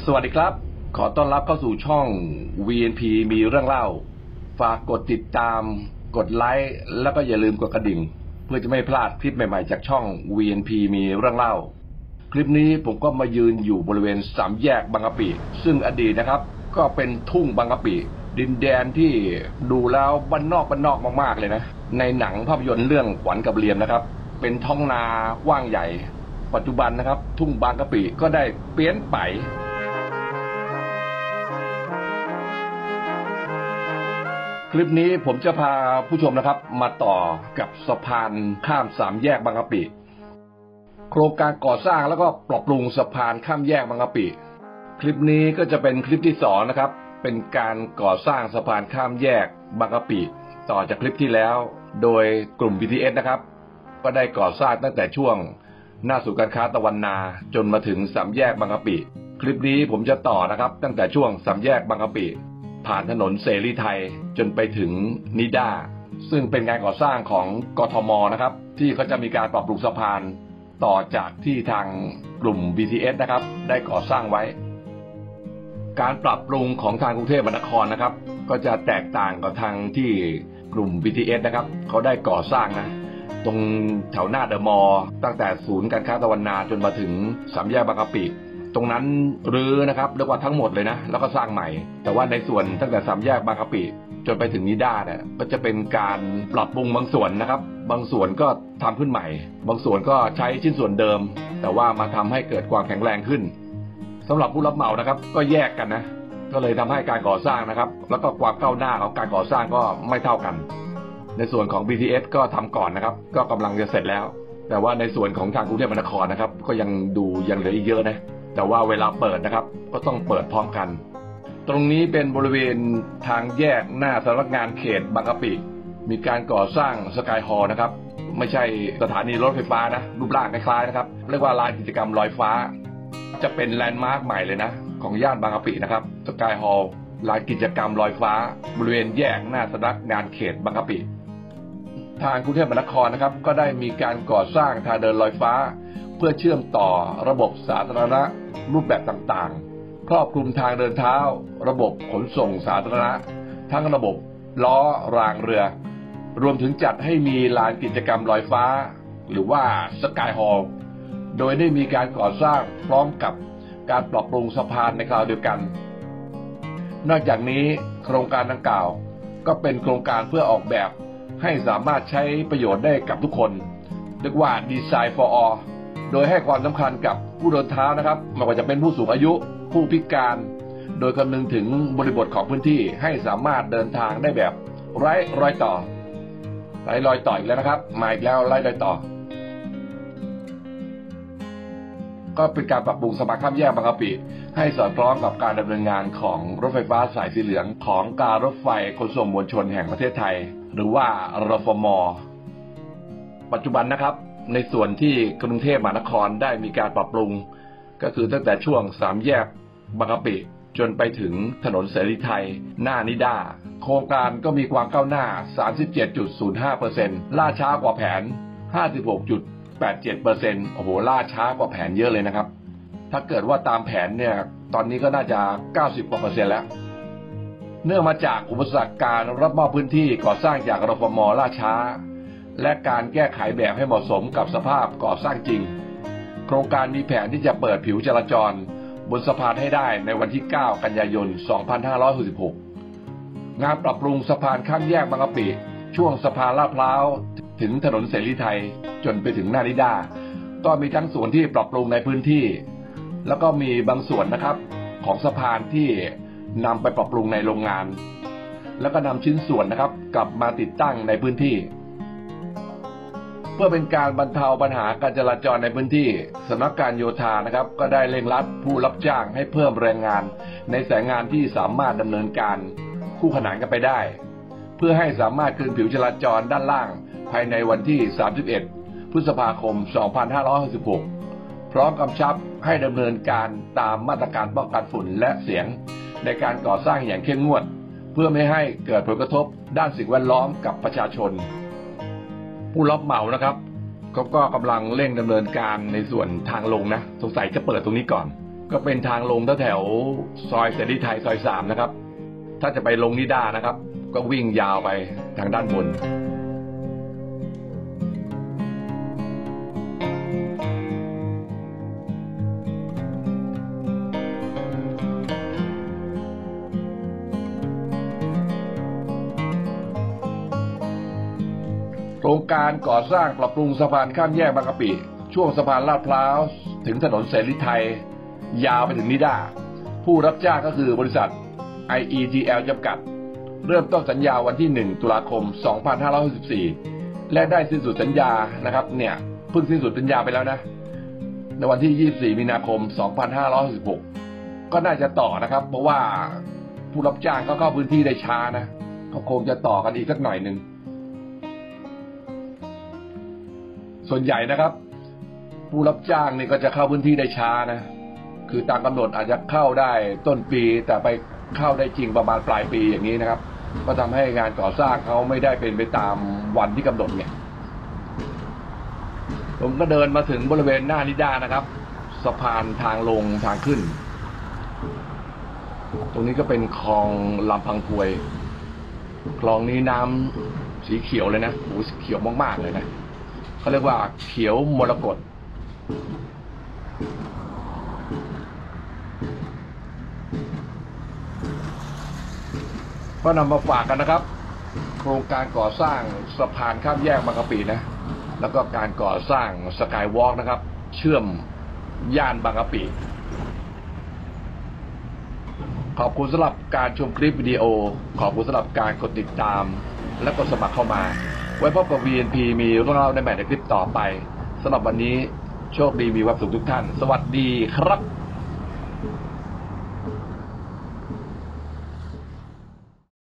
สวัสดีครับขอต้อนรับเข้าสู่ช่อง VNP มีเรื่องเล่าฝากกดติดตามกดไลค์แล้วก็อย่าลืมกดกระดิ่งเพื่อจะไม่พลาดคลิปใหม่ๆจากช่อง VNP มีเรื่องเล่าคลิปนี้ผมก็มายืนอยู่บริเวณสามแยกบางกะปิซึ่งอดีตนะครับก็เป็นทุ่งบางกะปิดินแดนที่ดูแล้วบ้านนอกมากๆเลยนะในหนังภาพยนตร์เรื่องขวัญกับเหลี่ยมนะครับเป็นท้องนากว้างใหญ่ปัจจุบันนะครับทุ่งบางกะปิก็ได้เปลี่ยนไปคลิปนี้ผมจะพาผู้ชมนะครับมาต่อกับสะพานข้ามสามแยกบางกะปิโครงการก่อสร้างแล้วก็ปรับปรุงสะพานข้ามแยกบางกะปิคลิปนี้ก็จะเป็นคลิปที่2นะครับเป็นการก่อสร้างสะพานข้ามแยกบางกะปิต่อจากคลิปที่แล้วโดยกลุ่ม BTS นะครับก็ได้ก่อสร้างตั้งแต่ช่วงหน้าศูนย์การค้าตะวันนาจนมาถึงสามแยกบางกะปิคลิปนี้ผมจะต่อนะครับตั้งแต่ช่วงสามแยกบางกะปิผ่านถนนเสรีไทยจนไปถึงนิด้าซึ่งเป็นงานก่อสร้างของกทมนะครับที่เขาจะมีการปรับปรุงสะพานต่อจากที่ทางกลุ่ม BTS นะครับได้ก่อสร้างไว้การปรับปรุงของทางกรุงเทพมหานครนะครับก็จะแตกต่างกับทางที่กลุ่ม BTS นะครับเขาได้ก่อสร้างนะตรงแถวหน้าเดอะมอลล์ตั้งแต่ศูนย์การค้าตะวันนาจนมาถึงสามแยกบางกะปิตรงนั้นรื้อนะครับเรียกว่าทั้งหมดเลยนะแล้วก็สร้างใหม่แต่ว่าในส่วนตั้งแต่สามแยกบางกะปิจนไปถึงนิด้าเนี่ยก็จะเป็นการปรับปรุงบางส่วนนะครับบางส่วนก็ทำขึ้นใหม่บางส่วนก็ใช้ชิ้นส่วนเดิมแต่ว่ามาทำให้เกิดความแข็งแรงขึ้นสำหรับผู้รับเหมานะครับก็แยกกันนะก็เลยทำให้การก่อสร้างนะครับแล้วก็ความก้าวหน้าของการก่อสร้างก็ไม่เท่ากันในส่วนของ BTS ก็ทำก่อนนะครับก็กำลังจะเสร็จแล้วแต่ว่าในส่วนของทางกรุงเทพมหานครนะครับก็ยังเหลืออีกเยอะนะแต่ว่าเวลาเปิดนะครับก็ต้องเปิดพร้อมกันตรงนี้เป็นบริเวณทางแยกหน้าสำนักงานเขตบางกะปิมีการก่อสร้างสกายฮอลล์นะครับไม่ใช่สถานีรถไฟฟ้านะรูปร่างคล้ายๆนะครับเรียกว่าลานกิจกรรมลอยฟ้าจะเป็นแลนด์มาร์คใหม่เลยนะของย่านบางกะปินะครับสกายฮอลล์ลานกิจกรรมลอยฟ้าบริเวณแยกหน้าสำนักงานเขตบางกะปิทางกรุงเทพมหานครนะครับก็ได้มีการก่อสร้างทางเดินลอยฟ้าเพื่อเชื่อมต่อระบบสาธารณะรูปแบบต่างๆครอบคลุมทางเดินเท้าระบบขนส่งสาธารณะทั้งระบบล้อรางเรือรวมถึงจัดให้มีลานกิจกรรมลอยฟ้าหรือว่าสกายฮอลล์โดยได้มีการก่อสร้างพร้อมกับการปรับปรุงสะพานในคราวเดียวกันนอกจากนี้โครงการดังกล่าวก็เป็นโครงการเพื่อออกแบบให้สามารถใช้ประโยชน์ได้กับทุกคนเรียกว่า Design for All โดยให้ความสำคัญกับผู้เดินเท้านะครับไม่ว่าจะเป็นผู้สูงอายุผู้พิการโดยคำนึงถึงบริบทของพื้นที่ให้สามารถเดินทางได้แบบไร้รอยต่ออีกแล้วนะครับมาอีกแล้วไร้รอยต่อก็เป็นการปรับปรุงสะพานข้ามแยกบางกะปิให้สอดคล้องกับการดำเนินงานของรถไฟฟ้าสายสีเหลืองของการรถไฟขนส่งมวลชนแห่งประเทศไทยหรือว่ารฟม.ปัจจุบันนะครับในส่วนที่กรุงเทพมหานครได้มีการปรับปรุงก็คือตั้งแต่ช่วงสามแยกบางกะปิจนไปถึงถนนเสรีไทยหน้านิด้าโครงการก็มีความก้าวหน้า 37.05% ล่าช้ากว่าแผน 56.87% โอ้โหล่าช้ากว่าแผนเยอะเลยนะครับถ้าเกิดว่าตามแผนเนี่ยตอนนี้ก็น่าจะ 90% แล้วเนื่องมาจากอุปสรรคการรับมอบพื้นที่ก่อสร้างจากรฟม.ล่าช้าและการแก้ไขแบบให้เหมาะสมกับสภาพก่อสร้างจริงโครงการมีแผนที่จะเปิดผิวจราจรบนสะพานให้ได้ในวันที่ 9 กันยายน 2566 งานปรับปรุงสะพานข้ามแยกบางกะปิช่วงสะพานลาดพร้าวถึงถนนเสรีไทยจนไปถึงหน้านิด้าก็มีทั้งส่วนที่ปรับปรุงในพื้นที่แล้วก็มีบางส่วนนะครับของสะพานที่นำไปปรับปรุงในโรงงานแล้วก็นำชิ้นส่วนนะครับกลับมาติดตั้งในพื้นที่เพื่อเป็นการบรรเทาปัญหาการจราจรในพื้นที่สำนักการโยธานะครับก็ได้เร่งรัดผู้รับจ้างให้เพิ่มแรงงานในสายงานที่สามารถดำเนินการคู่ขนานกันไปได้เพื่อให้สามารถคืนผิวจราจรด้านล่างภายในวันที่ 31 พฤษภาคม 2566 พร้อมกำชับให้ดำเนินการตามมาตรการป้องกันฝุ่นและเสียงในการก่อสร้างอย่างเข้มงวดเพื่อไม่ให้เกิดผลกระทบด้านสิ่งแวดล้อมกับประชาชนผู้รับเหมานะครับก็กำลังเร่งดำเนินการในส่วนทางลงนะสงสัยจะเปิดตรงนี้ก่อนก็เป็นทางลงแถวซอยเสรีไทยซอย3นะครับถ้าจะไปลงนิด้านะครับก็วิ่งยาวไปทางด้านบนโครงการก่อสร้างปรับปรุงสะพานข้ามแยกบางกะปิช่วงสะพานลาดพร้าวถึงถนนเสรีไทยยาวไปถึงนิด้าผู้รับจ้างก็คือบริษัท IETL จำกัดเริ่มต้นสัญญาวันที่1 ตุลาคม 2564และได้สิ้นสุดสัญญานะครับเนี่ยเพิ่งสิ้นสุดสัญญาไปแล้วนะในวันที่ 24 มีนาคม 2566ก็น่าจะต่อนะครับเพราะว่าผู้รับจ้างเขาเข้าพื้นที่ได้ช้านะเขาคงจะต่อกันอีกสักหน่อยหนึ่งส่วนใหญ่นะครับผู้รับจ้างนี่ก็จะเข้าพื้นที่ได้ช้านะคือตามกำหนดอาจจะเข้าได้ต้นปีแต่ไปเข้าได้จริงประมาณปลายปีอย่างนี้นะครับก็ทำให้งานก่อสร้างเขาไม่ได้เป็นไปตามวันที่กำหนดเนี่ยผมก็เดินมาถึงบริเวณหน้านิด้านะครับสะพานทางลงทางขึ้นตรงนี้ก็เป็นคลองลำพังพวยคลองนี้น้ำสีเขียวเลยนะโอ้เขียวมากๆเลยนะเขาเรียกว่าเขียวมรกตก็นำมาฝากกันนะครับโครงการก่อสร้างสะพานข้ามแยกบางกะปินะแล้วก็การก่อสร้างสกายวอล์กนะครับเชื่อมย่านบางกะปิขอบคุณสำหรับการชมคลิปวิดีโอขอบคุณสำหรับการกดติดตามและกดสมัครเข้ามาไว้พบกับ VNP มีเรื่องเล่าในแบบในคลิปต่อไปสำหรับวันนี้โชคดีมีความสุขทุกท่านสวัสดีครับ